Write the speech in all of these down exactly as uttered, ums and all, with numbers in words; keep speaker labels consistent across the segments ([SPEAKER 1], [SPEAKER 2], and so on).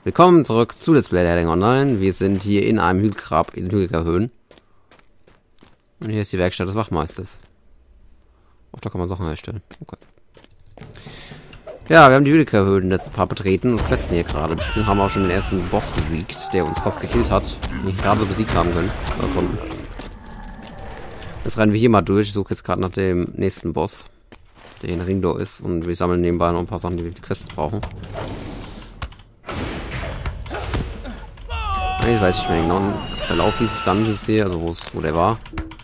[SPEAKER 1] Willkommen zurück zu Let's Play Herr Online. Wir sind hier in einem Hügelgrab in Hügelhöhen. Und hier ist die Werkstatt des Wachmeisters. Auch da kann man Sachen herstellen. Okay. Ja, wir haben die Hügelhöhen letztes Paar betreten und questen hier gerade. Bisschen haben wir auch schon den ersten Boss besiegt, der uns fast gekillt hat. Den wir gerade so besiegt haben können. Oder konnten. Jetzt rennen wir hier mal durch. Ich suche jetzt gerade nach dem nächsten Boss, der hier in Ringdor ist. Und wir sammeln nebenbei noch ein paar Sachen, die wir für die Quests brauchen. Ich weiß nicht mehr genau. Verlauf dieses Dungeons hier, also wo der war.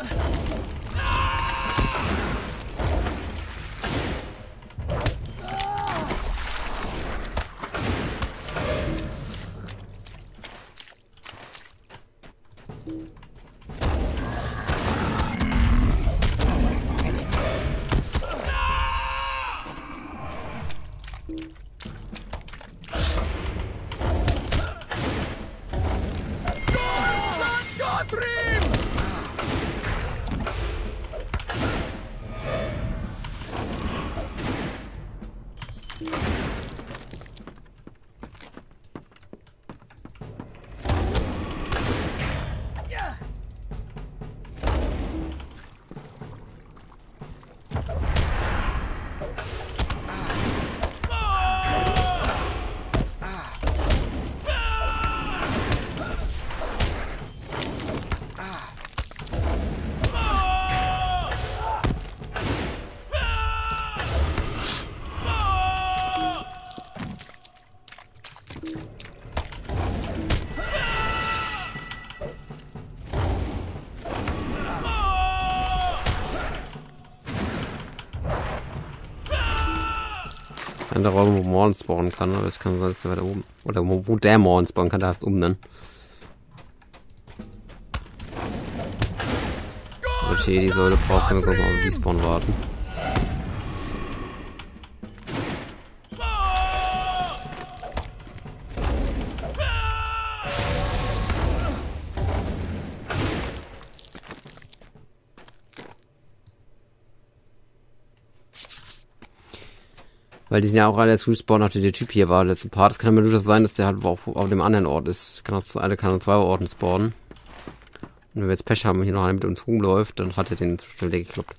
[SPEAKER 1] Der Raum, wo Morn spawnen kann, aber es kann sein, dass der weiter oben. Oder wo, wo der Morn spawnen kann, der heißt um dann. Ob ich hier die Säule brauche, können wir gucken, ob wir Respawn warten. Weil die sind ja auch alle als Respawn, nachdem der Typ hier war, der letzten Part. Es kann aber durchaus sein, dass der halt auch auf dem anderen Ort ist. Kann auch eine kann an zwei Orten spawnen. Und wenn wir jetzt Pech haben und hier noch einer mit uns rumläuft, dann hat er den zu schnell gekloppt.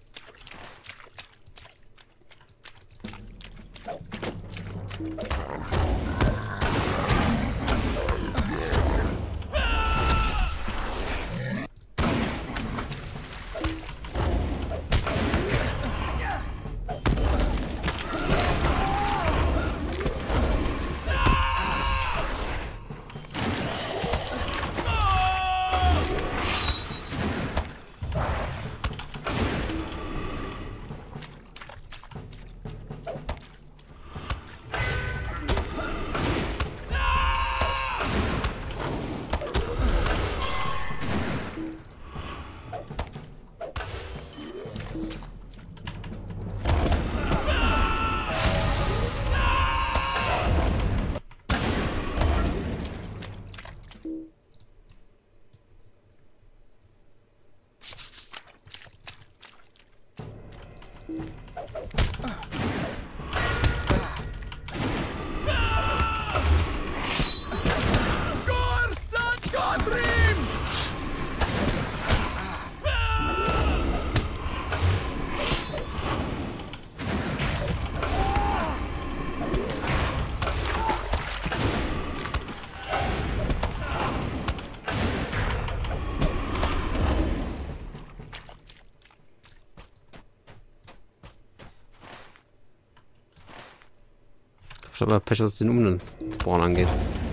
[SPEAKER 1] Ich habe aber Pech, was den um Spawn angeht.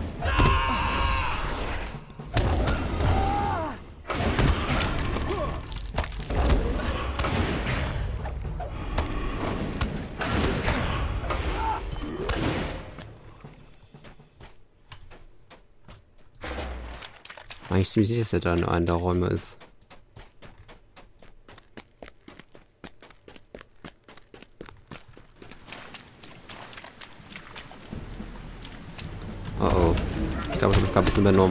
[SPEAKER 1] Eigentlich ziemlich sicher, dass er da in einem der Räume ist. Oh oh. Ich glaube, ich habe mich gerade ein bisschen übernommen.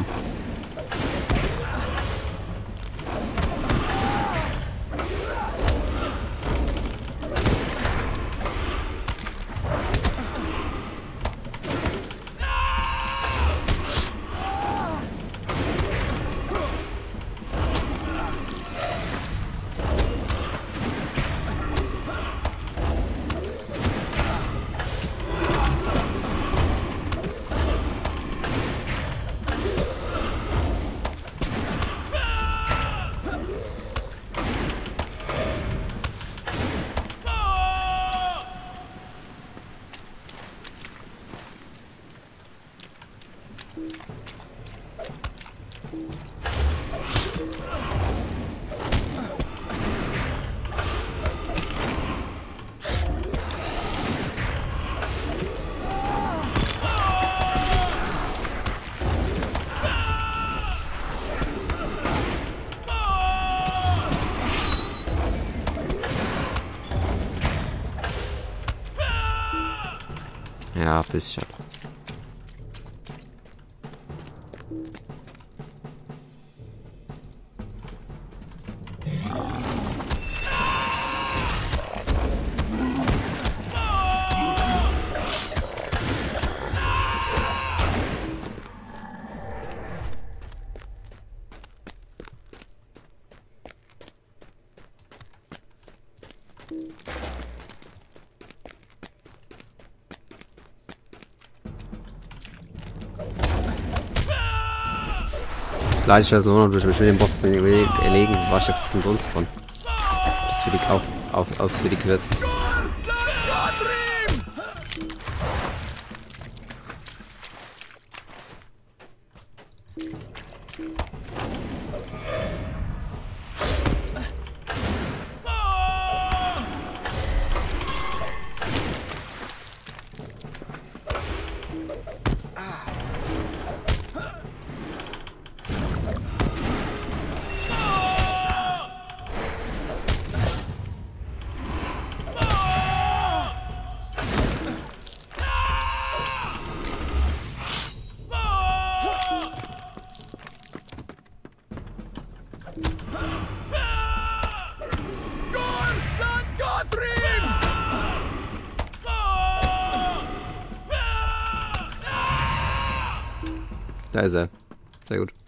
[SPEAKER 1] Ja, bisschen. Leid ich das nur noch durch. Ich will den Boss erlegen, das war ich ja fast umsonst dran. Das für die auf, auf, aus für die Quest. Da ist er. Sehr gut.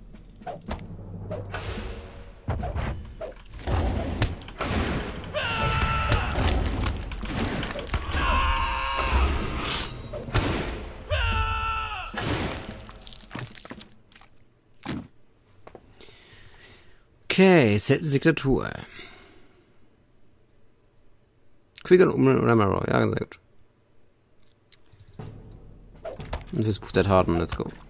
[SPEAKER 1] Okay, seltene Signatur. Quicken um oder Marrow. Ja, sehr gut. Und fürs Buch der Taten, let's go.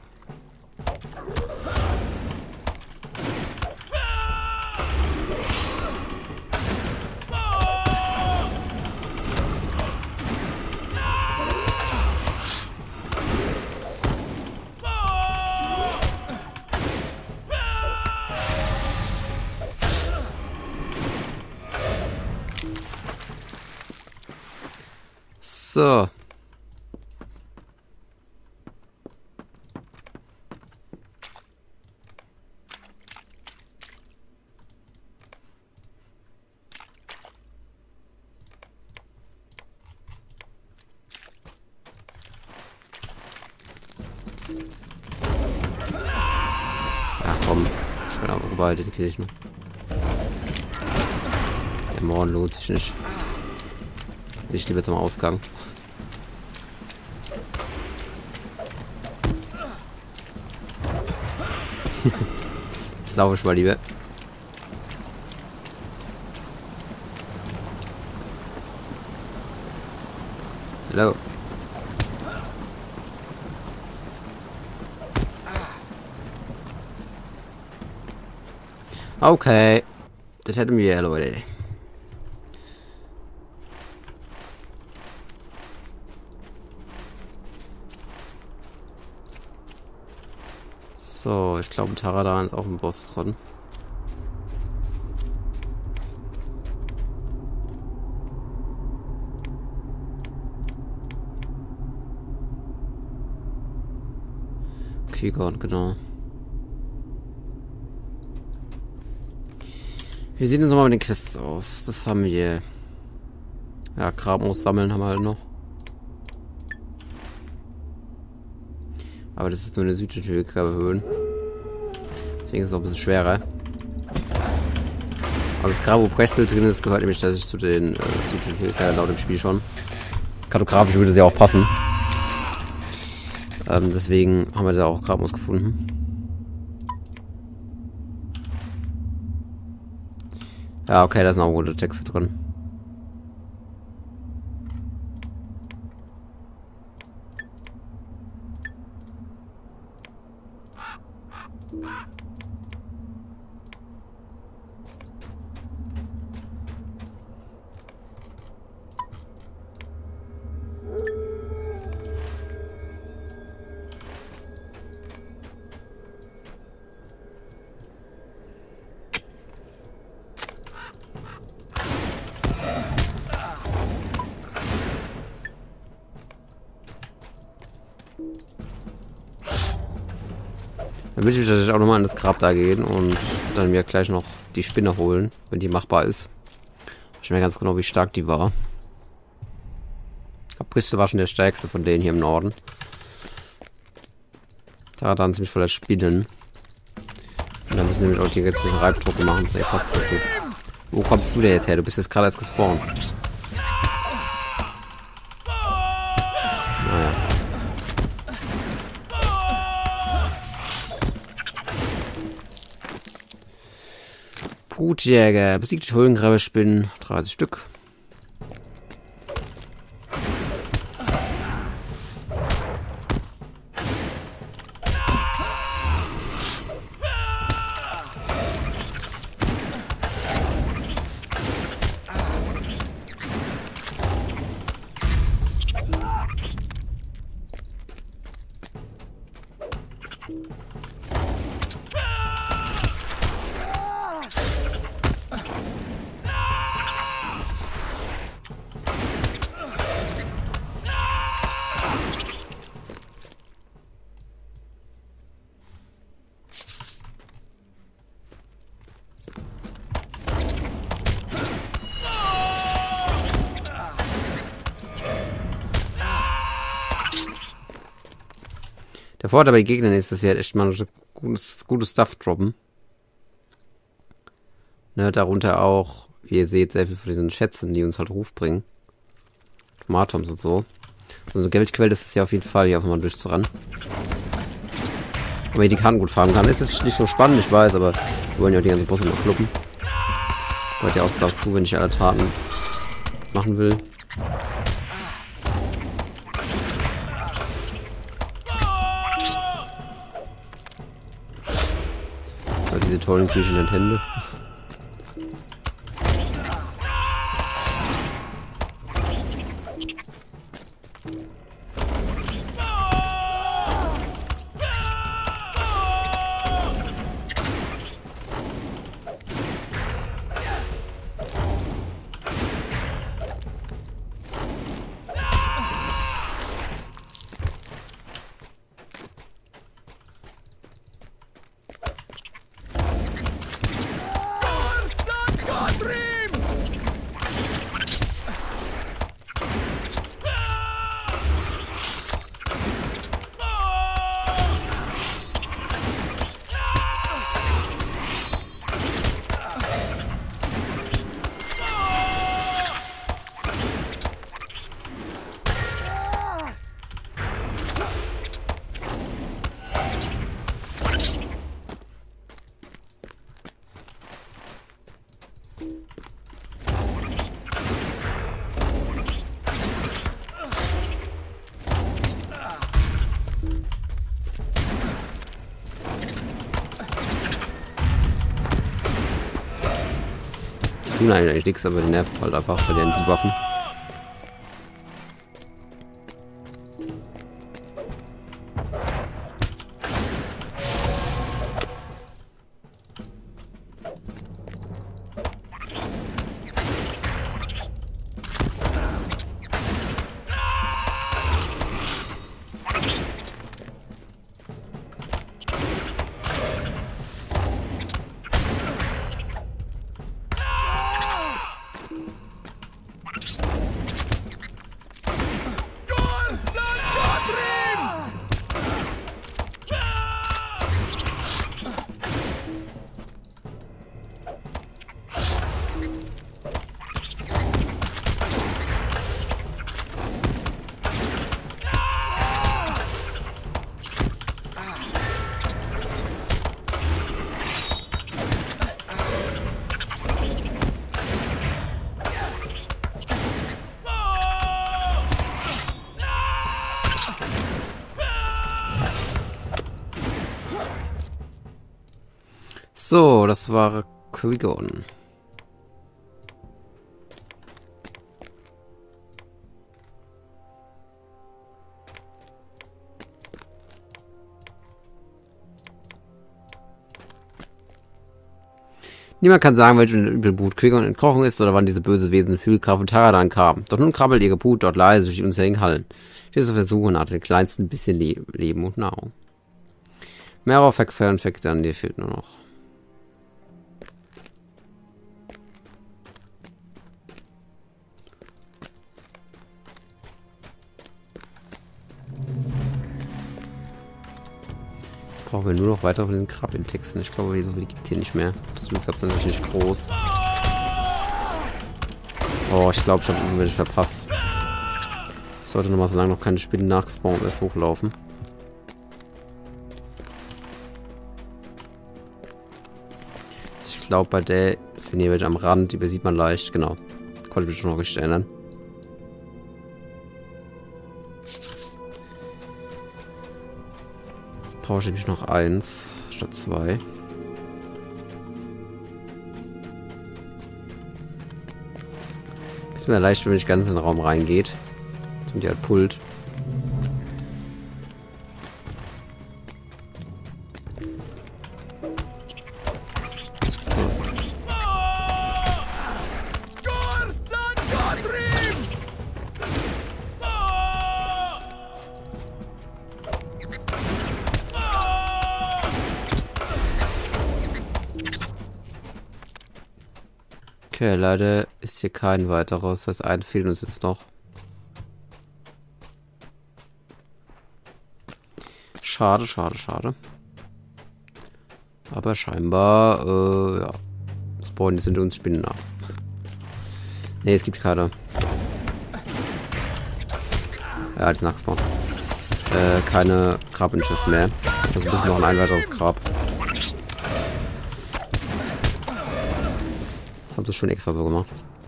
[SPEAKER 1] So. Ja, komm. Ich bin aber vorbei, den kill ich noch. Der Morden lohnt sich nicht. Ich lieber zum Ausgang. Jetzt laufe ich mal lieber. Hallo. Okay. Das hätten wir ja, Leute. So, ich glaube, Taradan ist auch ein Boss dran. Kigon, genau. Wie sieht es nochmal mit den Quests aus? Das haben wir. Ja, Grabmoos sammeln haben wir halt noch. Aber das ist nur eine südliche Höhen. Deswegen ist es auch ein bisschen schwerer. Also das Grab, wo Prestel drin ist, gehört nämlich dass ich zu den äh, südlichen Höhen, laut dem Spiel schon. Kartografisch würde es ja auch passen. Ähm, deswegen haben wir da auch Grabmoos gefunden. Ja, okay, da sind auch gute Texte drin. Dann würde ich natürlich auch nochmal in das Grab da gehen und dann mir gleich noch die Spinne holen, wenn die machbar ist. Ich weiß nicht ganz genau, wie stark die war. Bristol war schon der stärkste von denen hier im Norden. Da hat er ziemlich voller Spinnen. Und dann müssen wir nämlich auch die ganzen Reibdrucke machen. So, passt dazu. Wo kommst du denn jetzt her? Du bist jetzt gerade erst gespawnt. Naja. Brutjäger. Besiegt Höhlengräberspinnen. dreißig Stück. Der Vorteil bei Gegnern ist, dass sie halt echt mal so gutes, gutes Stuff droppen. Ne, darunter auch, wie ihr seht, sehr viel von diesen Schätzen, die uns halt Ruf bringen. Tomatoms und so. Also eine Geldquelle ist es ja auf jeden Fall, hier einfach mal durchzurennen. Wenn man die Karten gut farmen kann. Ist jetzt nicht so spannend, ich weiß, aber wir wollen ja auch die ganzen Bosse mal kluppen. Gehört ja auch dazu, wenn ich alle Taten machen will. Diese tollen kriechenden Hände. Tun eigentlich nichts, aber die nervt halt einfach bei den Waffen. So, das war Quigon. Niemand kann sagen, welchen üblen Brut Quigon entkrochen ist oder wann diese böse Wesen in Hügelgraf und Taradan kamen. Doch nun krabbelt ihr Brut dort leise durch die unzähligen Hallen. Steht auf der Suche nach dem kleinsten bisschen Le Leben und Nahrung. Mehrere Verquer und Verquer, dir fehlt nur noch. Jetzt brauchen wir nur noch weiter von den Krabbeltexten. Ich glaube, so viel gibt es hier nicht mehr. Das Glück ist natürlich nicht groß. Oh, ich glaube, ich habe irgendwelche verpasst. Ich sollte nochmal, solange noch keine Spinnen nachgespawnt ist, hochlaufen. Ich glaube, bei der sind hier welche am Rand, die übersieht man leicht. Genau. Konnte ich mich schon noch richtig erinnern. Jetzt brauche ich nämlich noch eins statt zwei. Ist mir leicht, wenn ich ganz in den Raum reingeht. Jetzt sind die halt Pult. Okay, leider ist hier kein weiteres. Das eine fehlt uns jetzt noch. Schade, schade, schade. Aber scheinbar, äh, ja. Spawnen, die sind uns Spinnen nach. Ne, es gibt keine. Ja, die ist nachgespawnt. Äh, keine Grabinschrift mehr. Also ein bisschen noch ein weiteres Grab. Haben sie schon extra so gemacht.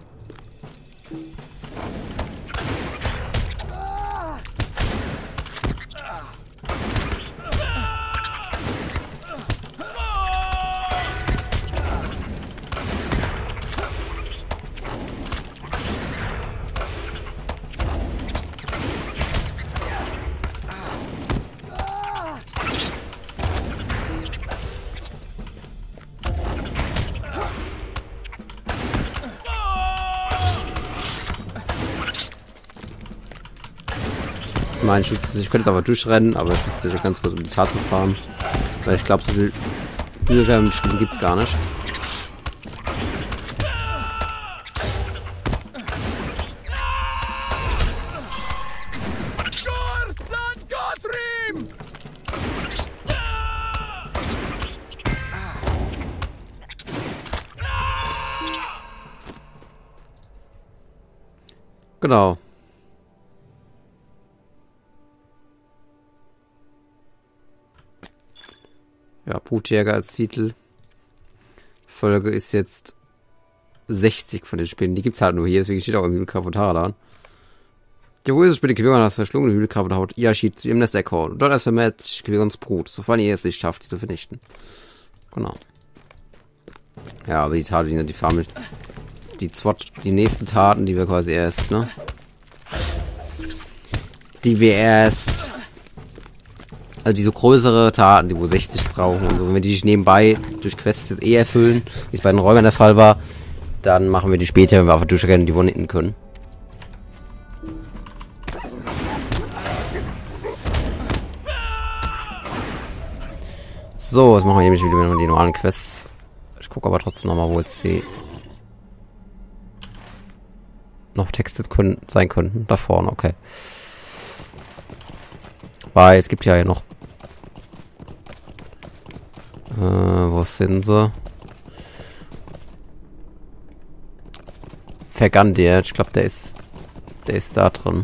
[SPEAKER 1] Mein Schutz, ich könnte jetzt aber durchrennen, aber ich schütze dich ganz kurz, um die Tat zu fahren. Weil ich glaube, so viel Übelkeit mit Spielen gibt es gar nicht. Genau. Ja, Brutjäger als Titel. Folge ist jetzt sechzig von den Spinnen. Die gibt es halt nur hier, deswegen steht auch im Hügelgraf und Taradan. Die Röse Spinne Quigon das verschlungene Hügelgraf und haut ihr schied zu ihrem Nest Eckhorn. Und dort erst vermehrt sich Quigons Brut, sofern ihr es nicht schafft, die zu vernichten. Genau. Ja, aber die Taten, die, die Farmel. Die Zwot, die nächsten Taten, die wir quasi erst, ne? Die wir erst. Also diese größere Taten, die wo sechzig brauchen und so. Wenn wir die nebenbei durch Quests jetzt eh erfüllen, wie es bei den Räubern der Fall war, dann machen wir die später, wenn wir einfach durchrennen und die Wunden können. So, jetzt machen wir nämlich wieder mit den normalen Quests. Ich gucke aber trotzdem nochmal, wo jetzt die noch Texte können, sein könnten. Da vorne, okay. Weil es gibt ja hier noch. Äh, wo sind sie? Vergandiert. Ich glaube, der ist. Der ist da drin.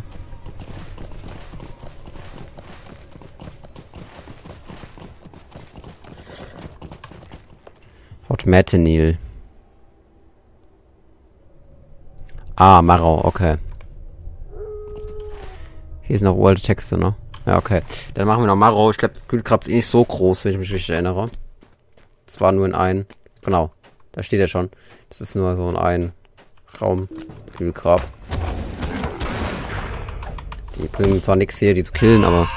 [SPEAKER 1] Haut Methanil. Ah, Marrow, okay. Hier sind noch uralte Texte, ne? Ja, okay. Dann machen wir noch Marrow. Ich glaube, das Kühlgrab ist eh nicht so groß, wenn ich mich richtig erinnere. Das war nur in ein. Genau. Da steht er schon. Das ist nur so in ein Raum. Kühlgrab. Die bringen zwar nichts hier, die zu killen, aber.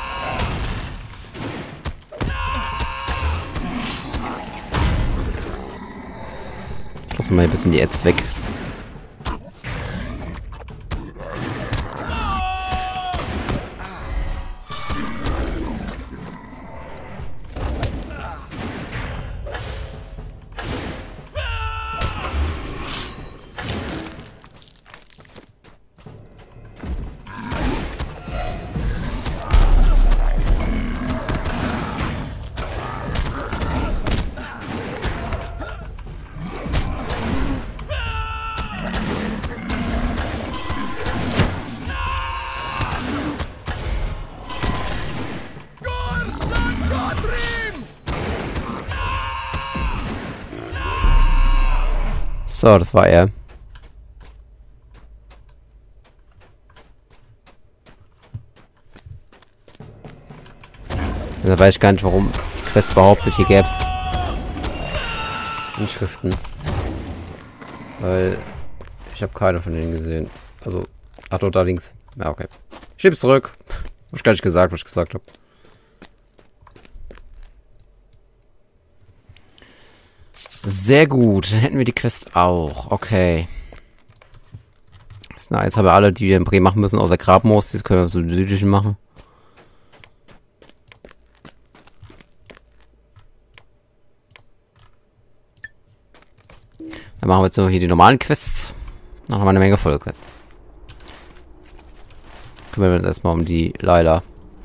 [SPEAKER 1] Lassen wir mal ein bisschen die Ätz weg. So, das war er. Da weiß ich gar nicht, warum die Quest behauptet, hier gäbe es Inschriften. Weil ich habe keine von denen gesehen. Also, ach doch, da links. Ja, okay. Ich schieb's zurück. Hab ich gar nicht gesagt, was ich gesagt habe. Sehr gut. Dann hätten wir die Quest auch. Okay. Na, jetzt haben wir alle, die wir in Bremen machen müssen, außer Grabmoos. Jetzt können wir so die südlichen machen. Dann machen wir jetzt noch hier die normalen Quests. Dann haben wir eine Menge volle Quests. Kümmern wir uns erstmal um die Layla.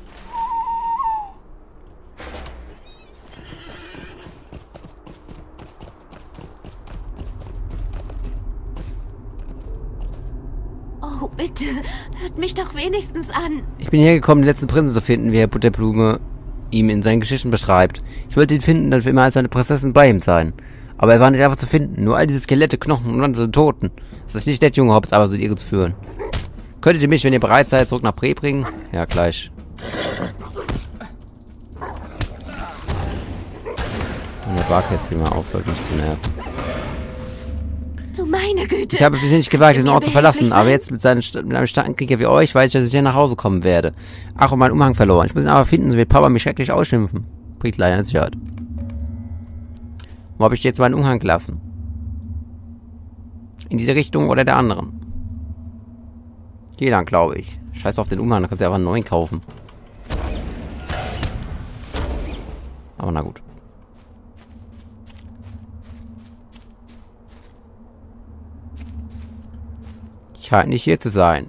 [SPEAKER 2] Oh, bitte, hört mich doch wenigstens an.
[SPEAKER 1] Ich bin hergekommen, den letzten Prinzen zu finden, wie Herr Butterblume ihm in seinen Geschichten beschreibt. Ich wollte ihn finden, dann für immer als seine Prinzessin bei ihm sein. Aber er war nicht einfach zu finden. Nur all diese Skelette, Knochen und andere Toten. Es ist nicht nett, junge Hobbits, aber so Irre zu führen. Könntet ihr mich, wenn ihr bereit seid, zurück nach Bre bringen? Ja, gleich. Und der Barkästchen mal aufhört, mich zu nerven.
[SPEAKER 2] Du meine Güte.
[SPEAKER 1] Ich habe bisher nicht gewagt, diesen Ort zu verlassen, aber jetzt mit, seinen, mit einem starken Krieger wie euch weiß ich, dass ich hier nach Hause kommen werde. Ach, und meinen Umhang verloren. Ich muss ihn aber finden, so wird Papa mich schrecklich ausschimpfen. Bringt leider Sicherheit. Wo habe ich jetzt meinen Umhang gelassen? In diese Richtung oder der anderen? Hier lang, glaube ich. Scheiß auf den Umhang, da kannst du einfach einen neuen kaufen. Aber na gut. Scheint nicht hier zu sein.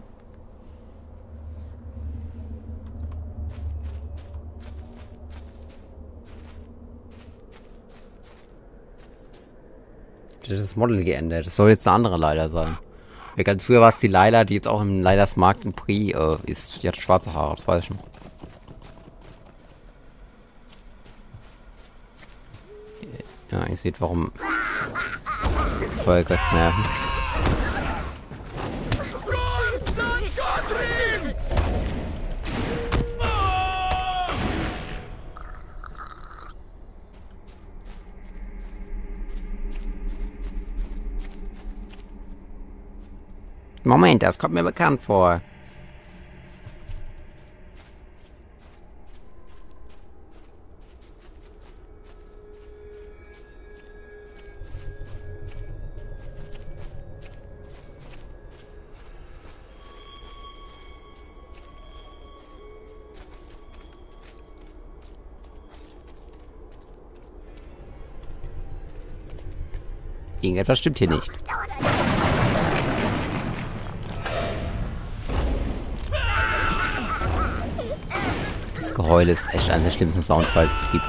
[SPEAKER 1] Das ist das Model geändert. Das soll jetzt eine andere Layla sein. Ja, ganz früher war es die Layla, die jetzt auch im Laylas Markt in Bre äh, ist. Die hat schwarze Haare, das weiß ich schon. Ja, ihr seht, warum Feuerquests nerven. Moment, das kommt mir bekannt vor. Irgendetwas stimmt hier nicht. Das Geheul ist echt einer der schlimmsten Soundfiles, die es gibt.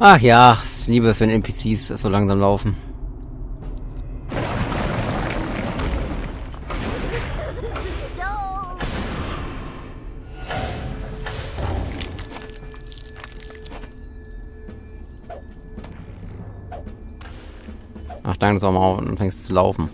[SPEAKER 1] Ach ja, ich liebe es, wenn N P Cs so langsam laufen. Ach, danke, dass du auch mal anfängst zu laufen.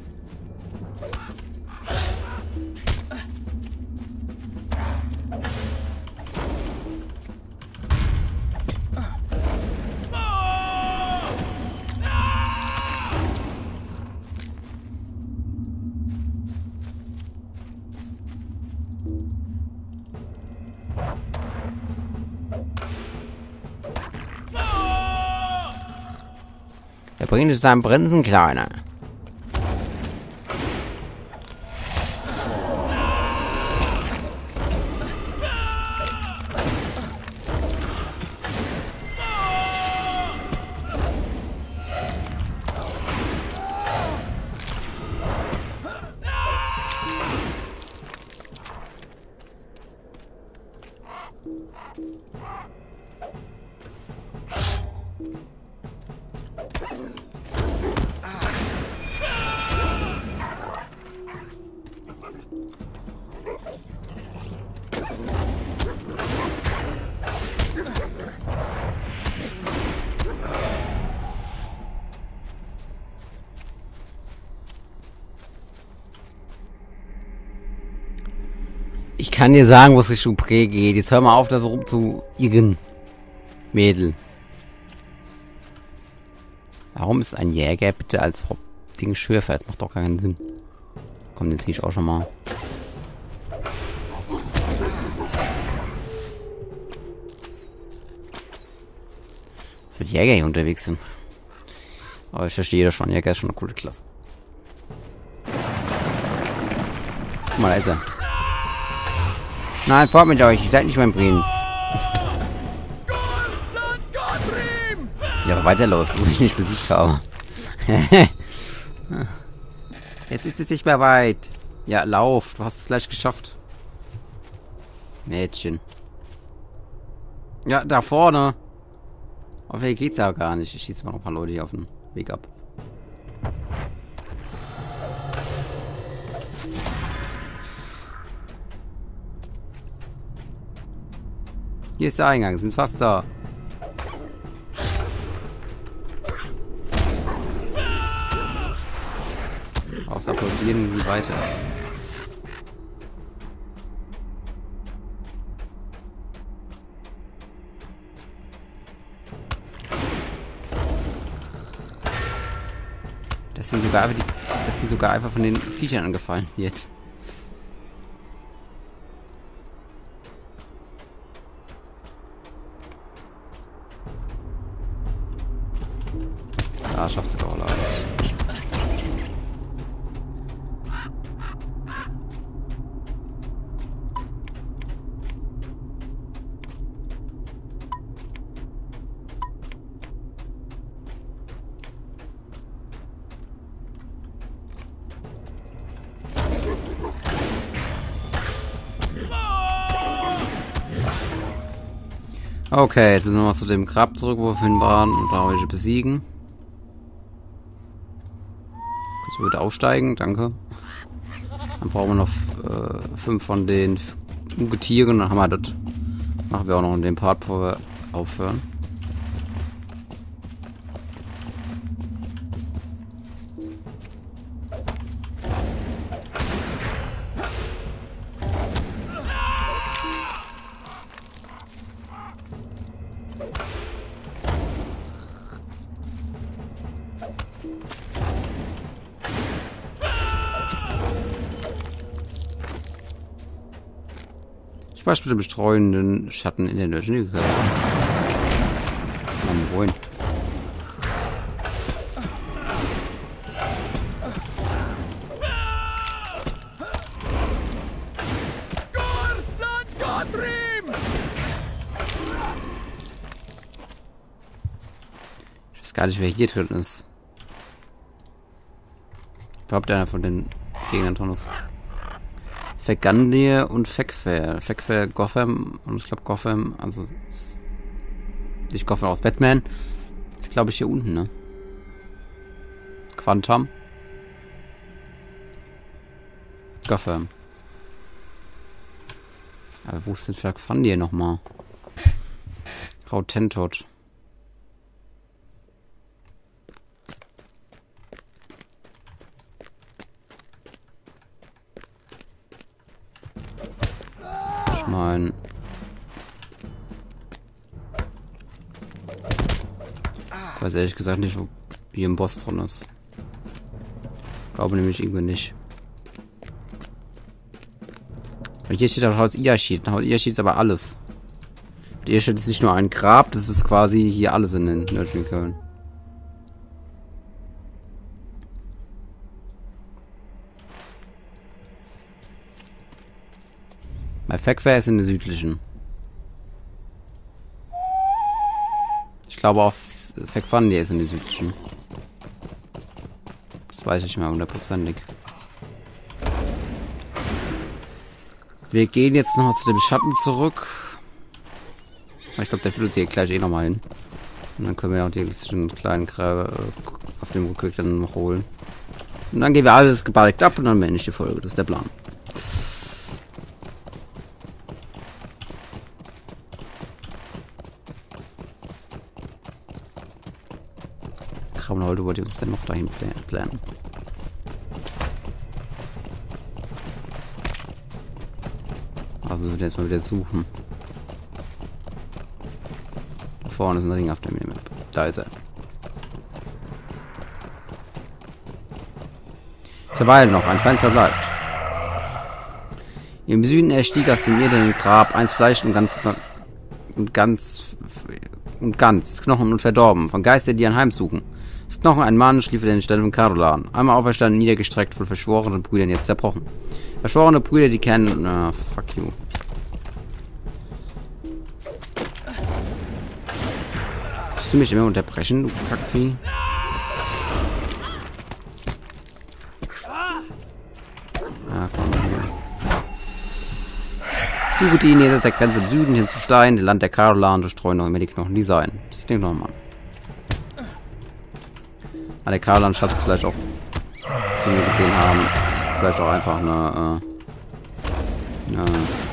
[SPEAKER 1] Er bringt es seinem Prinzen, Kleiner. Ich kann dir sagen, wo es Richtung Prä geht. Jetzt hör mal auf, da so rum zu irren. Mädel. Warum ist ein Jäger bitte als Hauptding Schürfer? Das macht doch keinen Sinn. Komm, den zieh ich auch schon mal. Für die Jäger hier unterwegs sind. Aber ich verstehe das schon. Jäger ist schon eine coole Klasse. Guck mal, da ist er. Nein, fort mit euch. Ihr seid nicht mein Prinz. Ja, aber weiterläuft, wo ich nicht besiegt habe. Jetzt ist es nicht mehr weit. Ja, lauf. Du hast es gleich geschafft. Mädchen. Ja, da vorne. Auf der geht's ja gar nicht. Ich schieße mal noch ein paar Leute hier auf den Weg ab. Hier ist der Eingang, sind fast da. Aufs Applaudieren wie weiter. Dass sie sogar, die, dass sie sogar einfach von den Viechern angefallen wird. Ja, schafft es auch leider. Okay, jetzt müssen wir mal zu dem Grab zurück, wo wir vorhin waren und da welche besiegen. Kurz wieder aufsteigen, danke. Dann brauchen wir noch äh, fünf von den Ungetieren, dann haben wir das. Machen wir auch noch in dem Part, bevor wir aufhören. Spaß mit dem bestreuenden Schatten in der nördlichen Körper. Mann, moin. Ich weiß gar nicht, wer hier drin ist. Überhaupt einer von den Gegnern drin ist. Vergandir und Fekfair. Fekfair Gotham und ich glaube Gotham, also nicht Gotham aus Batman. Ist, glaube ich, hier unten, ne? Quantum. Gotham. Aber wo ist denn vielleicht Fandir nochmal? Rautentot. Ich meine... Ich weiß ehrlich gesagt nicht, wo hier ein Boss drin ist. Ich glaube nämlich irgendwie nicht. Und hier steht auch Haus Iashid. Haus Iashid ist aber alles. Hier steht nicht nur ein Grab, das ist quasi hier alles in den nördlichen Köln. Bei Fekwer ist in der südlichen. Ich glaube auch Fekfandir ist in der südlichen. Das weiß ich mal hundertprozentig. Wir gehen jetzt noch zu dem Schatten zurück. Ich glaube, der führt uns hier gleich eh nochmal hin. Und dann können wir auch die kleinen Gräber auf dem Rückweg dann noch holen. Und dann gehen wir alles gebalgt ab und dann beende ich die Folge. Das ist der Plan. Kramholde wollte uns denn noch dahin planen. Aber müssen wir jetzt mal wieder suchen. Da vorne ist ein Ring auf der Minimap. Da ist er. Verweilen noch, ein Feind verbleibt. Im Süden erstieg aus dem irrenden Grab eins Fleisch und ganz und ganz und ganz Knochen und verdorben von Geister, die ein Heim suchen. Das Knochen ein Mann schlief in den Stellen von Carolan. Einmal auferstanden, niedergestreckt von verschworenen Brüdern, jetzt zerbrochen. Verschworene Brüder, die kennen... Ah, fuck you. Musst du mich immer unterbrechen, du Kackvieh? Ah, komm hier. Suche die Nähe der Grenze im Süden hin zu Stein, das Land der Carolan, durchstreuen noch immer die Knochen, die sein. Ich denke nochmal. Ah, der Carolan-Schatz ist vielleicht auch, den wir gesehen haben, vielleicht auch einfach eine, äh, eine,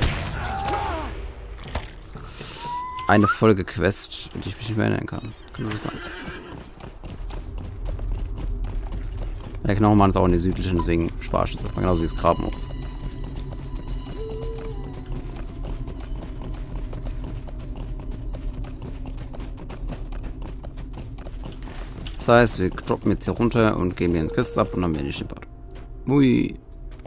[SPEAKER 1] eine Folge-Quest, die ich mich nicht mehr erinnern kann. Kann das sein? Der Knochenmann ist auch in der südlichen, deswegen spare ich das erstmal genauso wie das Grab muss. Das heißt, wir droppen jetzt hier runter und geben den Kiste ab und dann bin ich den Bad. Ui.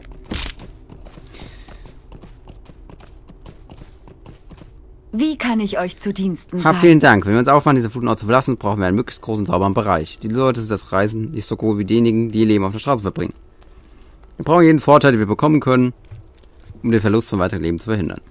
[SPEAKER 3] Wie kann ich euch zu Diensten
[SPEAKER 1] Hab
[SPEAKER 3] sein?
[SPEAKER 1] vielen Dank. Wenn wir uns aufmachen, diese Fluten auch zu verlassen, brauchen wir einen möglichst großen, sauberen Bereich. Die Leute sind das Reisen nicht so groß wie diejenigen, die ihr Leben auf der Straße verbringen. Wir brauchen jeden Vorteil, den wir bekommen können, um den Verlust von weiteren Leben zu verhindern.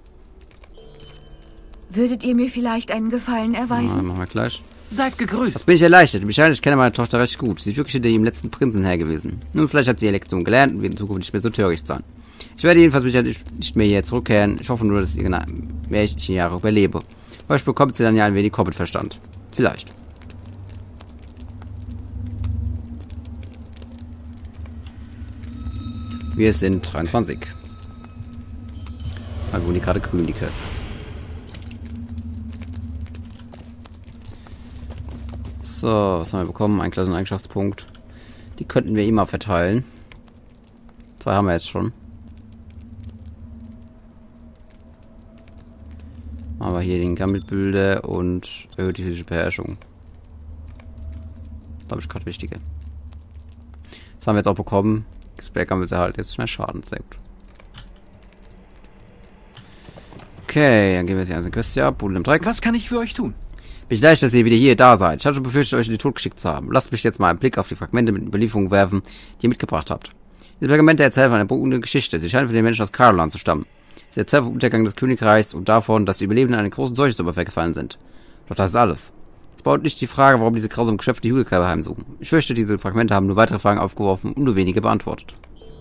[SPEAKER 3] Würdet ihr mir vielleicht einen Gefallen erweisen?
[SPEAKER 1] Ja, machen wir gleich.
[SPEAKER 4] Seid gegrüßt.
[SPEAKER 1] Jetzt bin ich erleichtert. Ich kenne meine Tochter recht gut. Sie ist wirklich hinter ihrem letzten Prinzen her gewesen. Nun, vielleicht hat sie ihre Lektion gelernt und wird in Zukunft nicht mehr so töricht sein. Ich werde jedenfalls nicht mehr hier zurückkehren. Ich hoffe nur, dass ich mehrere Jahre überlebe. Vielleicht bekommt sie dann ja ein wenig Hobbit-Verstand. Vielleicht. Wir sind dreiundzwanzig. Mal wurden die gerade grün, die Quests. So, was haben wir bekommen? Ein kleiner Eigenschaftspunkt. Die könnten wir immer verteilen. Zwei haben wir jetzt schon. Machen wir hier den Gammelbilder und erhöht die physische Beherrschung. Glaube ich gerade wichtiger. Das haben wir jetzt auch bekommen. Das Berggammel halt jetzt mehr Schaden. Sehr gut. Okay, dann gehen wir jetzt die einzelnen Quests hier ab. Pudel im Dreck.
[SPEAKER 4] Was kann ich für euch tun?
[SPEAKER 1] Bin ich leicht, dass ihr wieder hier da seid. Ich hatte schon befürchtet, euch in den Tod geschickt zu haben. Lasst mich jetzt mal einen Blick auf die Fragmente mit Überlieferungen werfen, die ihr mitgebracht habt. Diese Fragmente erzählen von einer beunruhigenden Geschichte. Sie scheinen von den Menschen aus Carolan zu stammen. Sie erzählen vom Untergang des Königreichs und davon, dass die Überlebenden einer großen Seuche zu Opfer gefallen sind. Doch das ist alles. Es baut nicht die Frage, warum diese grausamen Geschöpfe die Hügelgräber heimsuchen. Ich fürchte, diese Fragmente haben nur weitere Fragen aufgeworfen und nur wenige beantwortet.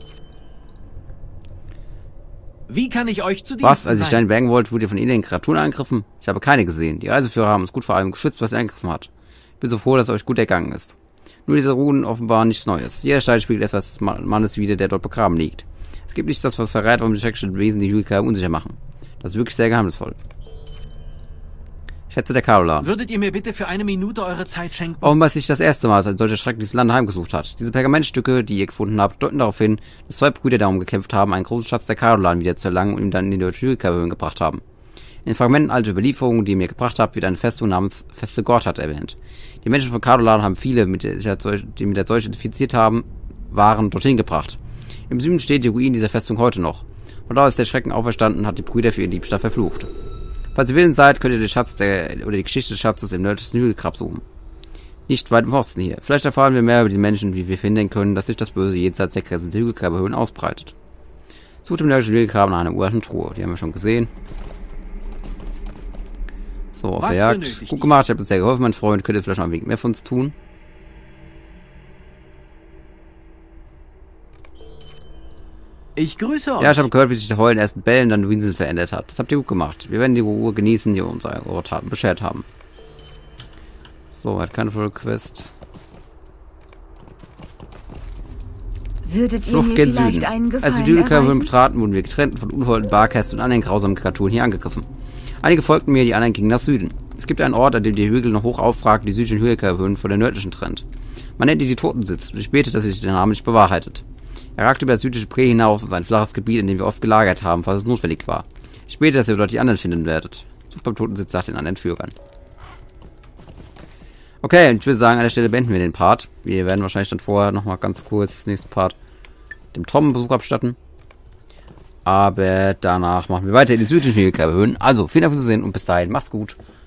[SPEAKER 4] Wie kann ich euch zu Diensten
[SPEAKER 1] Was? Als ich
[SPEAKER 4] sein?
[SPEAKER 1] Stein bergen wollte, wurde ihr von ihnen Kreaturen angegriffen? Ich habe keine gesehen. Die Reiseführer haben uns gut vor allem geschützt, was er angegriffen hat. Bin so froh, dass es euch gut ergangen ist. Nur diese Runen offenbaren nichts Neues. Jeder Stein spiegelt etwas des Mannes wider, der dort begraben liegt. Es gibt nichts, das was verrät, warum die schrecklichen Wesen die Hügelkerbe unsicher machen. Das ist wirklich sehr geheimnisvoll. Schätze der Carola.
[SPEAKER 4] Würdet ihr mir bitte für eine Minute eure Zeit schenken?
[SPEAKER 1] Offenbar ist nicht das erste Mal, dass ein solcher Schreck dieses Land heimgesucht hat. Diese Pergamentstücke, die ihr gefunden habt, deuten darauf hin, dass zwei Brüder darum gekämpft haben, einen großen Schatz der Carolan wieder zu erlangen und ihn dann in die deutsche Hügelkerbe gebracht haben. In Fragmenten alter Überlieferungen, die ihr mir gebracht habt, wird eine Festung namens Feste Gortat erwähnt. Die Menschen von Carolan haben viele, mit der, die mit der Seuche infiziert haben, waren dorthin gebracht. Im Süden steht die Ruine dieser Festung heute noch. Von da ist der Schrecken auferstanden und hat die Brüder für ihren Diebstahl verflucht. Falls ihr willens seid, könnt ihr den Schatz der, oder die Geschichte des Schatzes im nördlichsten Hügelgrab suchen. Nicht weit im Osten hier. Vielleicht erfahren wir mehr über die Menschen, wie wir verhindern können, dass sich das Böse jenseits der Grenzen der Hügelgrabhöhlen ausbreitet. Sucht im nördlichen Hügelgrab nach einer uralten Truhe. Die haben wir schon gesehen. So, auf der Jagd. Gut gemacht, ich habe uns sehr geholfen, mein Freund. Könnt ihr vielleicht noch ein wenig mehr von uns tun?
[SPEAKER 4] Ich grüße euch.
[SPEAKER 1] Ja, ich habe gehört, wie sich der Heulen ersten Bällen dann Winsel verändert hat. Das habt ihr gut gemacht. Wir werden die Ruhe genießen, die uns eure Taten beschert haben. So, er hat keine volle Quest.
[SPEAKER 3] Würdet ihr
[SPEAKER 1] Flucht
[SPEAKER 3] mir
[SPEAKER 1] gen
[SPEAKER 3] vielleicht
[SPEAKER 1] Süden.
[SPEAKER 3] einen Gefallen
[SPEAKER 1] Als wir die Hügelkerbe
[SPEAKER 3] erweisen?
[SPEAKER 1] betraten, wurden wir getrennt von unverholten Barkästen und anderen grausamen Kreaturen hier angegriffen. Einige folgten mir, die anderen gingen nach Süden. Es gibt einen Ort, an dem die Hügel noch hoch aufragen, die südlichen Hügelkerbhöhen von der nördlichen trennt. Man nennt ihn die Totensitz und ich bete, dass sich der Name nicht bewahrheitet. Er ragt über das südliche Prä hinaus und ein flaches Gebiet, in dem wir oft gelagert haben, falls es notwendig war. Ich bete, dass ihr dort die anderen finden werdet. Sucht beim Totensitz nach den anderen Führern. Okay, ich würde sagen, an der Stelle beenden wir den Part. Wir werden wahrscheinlich dann vorher nochmal ganz kurz, nächsten Part, dem Tom einen Besuch abstatten. Aber danach machen wir weiter in die südlichen Hügelkerbhöhen. Also, vielen Dank fürs Zusehen und bis dahin, macht's gut.